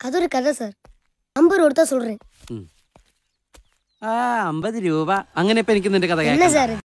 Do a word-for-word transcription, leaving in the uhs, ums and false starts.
അതൊരു കഥ സാർ. അമ്പത് രൂപ കൊടുത്താ சொல்றேன். ആ അമ്പത് രൂപ അങ്ങനെ ഇപ്പൊ എനിക്ക് നിന്റെ കഥ என்ன കേൾക്കാം. சார்